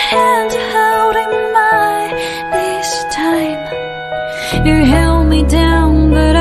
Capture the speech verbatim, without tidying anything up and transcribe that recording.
hand you're holding mine this time. You held me down, but